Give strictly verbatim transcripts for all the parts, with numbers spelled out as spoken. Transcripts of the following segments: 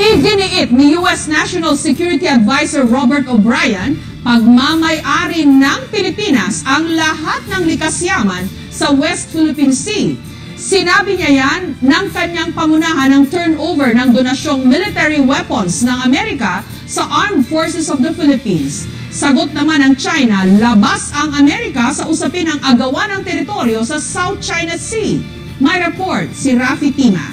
Iginiit ni U S National Security Advisor Robert O'Brien, pagmamay-ari ng Pilipinas ang lahat ng likas yaman sa West Philippine Sea. Sinabi niya yan ng kanyang pangunahan ng turnover ng donasyong military weapons ng Amerika sa Armed Forces of the Philippines. Sagot naman ng China, labas ang Amerika sa usapin ng agawan ng teritoryo sa South China Sea. May report si Rafi Tima.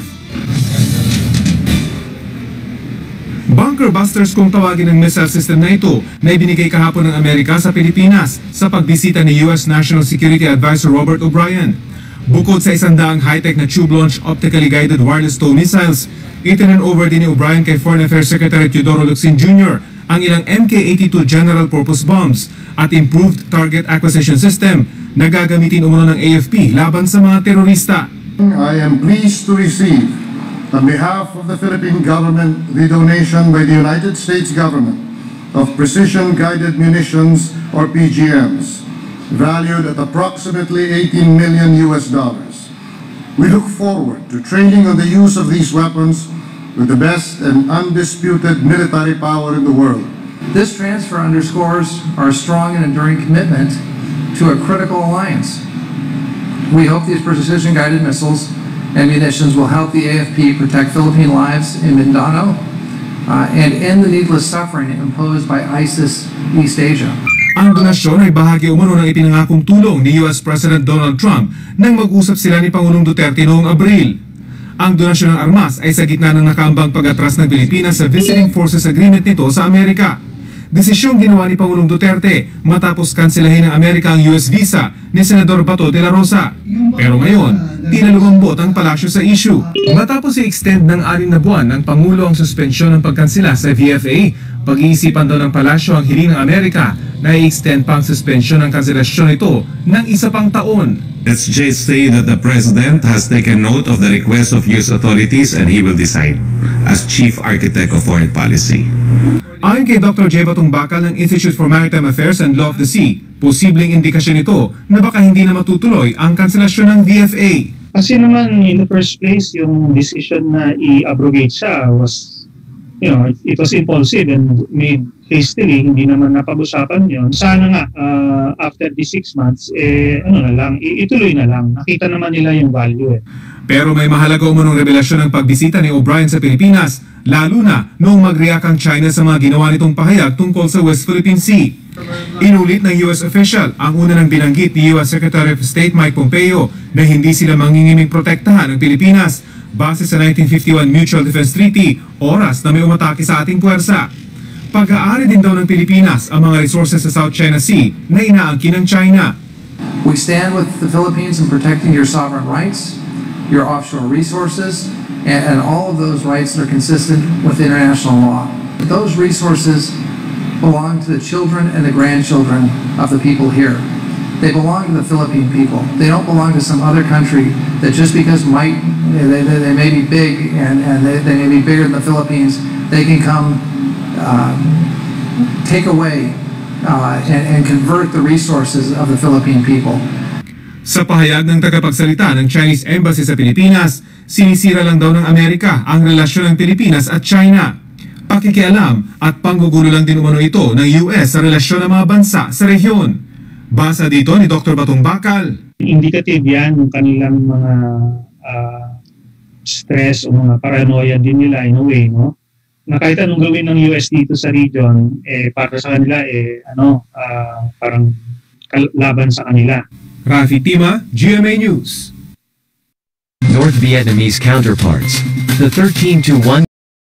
Bunker busters kung tawagin ng missile system na ito na ibinigay kahapon ng Amerika sa Pilipinas sa pagbisita ni U S National Security Advisor Robert O'Brien. Bukod sa isang daang high-tech na tube-launch optically guided wireless tow missiles, itinan over din ni O'Brien kay Foreign Affairs Secretary Teodoro Locsin Junior ang ilang M K eighty-two General Purpose Bombs at improved target acquisition system na gagamitin umano ng A F P laban sa mga terorista. I am pleased to receive, on behalf of the Philippine government, the donation by the United States government of precision-guided munitions, or P G Ms, valued at approximately eighteen million U S dollars. We look forward to training on the use of these weapons with the best and undisputed military power in the world. This transfer underscores our strong and enduring commitment to a critical alliance. We hope these precision-guided missiles and munitions will help the A F P protect Philippine lives in Mindanao uh, and end the needless suffering imposed by ISIS East Asia. Ang donasyon ay bahagi umano ng ipinangakong tulong ni U S President Donald Trump nang mag-usap sila ni Pangulong Duterte noong Abril. Ang donasyon ng armas ay sa gitna ng nakaambang pag-atras ng Pilipinas sa Visiting Forces Agreement nito sa Amerika. Desisyong ginawa ni Pangulong Duterte matapos kanselahin ng Amerika ang U S visa ni Senador Bato de la Rosa. Pero ngayon, tila lumambot ang palasyo sa issue. Matapos i-extend ng anim na buwan ng Pangulo ang suspensyon ng pagkansela sa V F A, pag-iisipan daw ng palasyo ang hiling ng Amerika na i-extend pang suspensyon ng kanselasyon ito ng isa pang taon. Let's just say that the President has taken note of the request of U S authorities and he will decide as Chief Architect of Foreign Policy. Ayon kay Doctor J. Batong Bakal ng Institute for Maritime Affairs and Law of the Sea, posibleng indikasyon ito na baka hindi na matutuloy ang kanselasyon ng V F A. Kasi naman in the first place, yung decision na i-abrogate siya was, you know, it was impulsive and made hastily, hindi naman napag-usapan yun. Sana nga, uh, after the six months, eh, ano na lang, ituloy na lang. Nakita naman nila yung value eh. Pero may mahalaga umunong revelasyon ng pagbisita ni O'Brien sa Pilipinas, lalo na noong mag-react ang China sa mga ginawa nitong pahayag tungkol sa West Philippine Sea. Inulit ng U S official ang una ng binanggit ni U S Secretary of State Mike Pompeo na hindi sila mangingiming protektahan ng Pilipinas base sa nineteen fifty-one Mutual Defense Treaty, oras na may umatake sa ating puwersa. Pag-aari din daw ng Pilipinas ang mga resources sa South China Sea na inaangkin ng China. We stand with the Philippines in protecting your sovereign rights, your offshore resources, and, and all of those rights that are consistent with international law. Those resources belong to the children and the grandchildren of the people here. They belong to the Philippine people. They don't belong to some other country that just because might, they, they, they may be big and, and they, they may be bigger than the Philippines, they can come uh, take away uh, and, and convert the resources of the Philippine people. Sa pahayag ng tagapagsalita ng Chinese Embassy sa Pilipinas, sinisira lang daw ng Amerika ang relasyon ng Pilipinas at China. Pakikialam at panggugulo lang din umano ito ng U S sa relasyon ng mga bansa sa rehiyon. Basa dito ni Doctor Batong Bakal. Indicative yan ng kanilang mga uh, stress o mga paranoia din nila in a way, no? Na kahit anong gawin ng U S dito sa region, eh, para sa kanila, eh, ano, uh, parang laban sa kanila. Rafi Tima, G M A News. North Vietnamese counterparts. The thirteen to one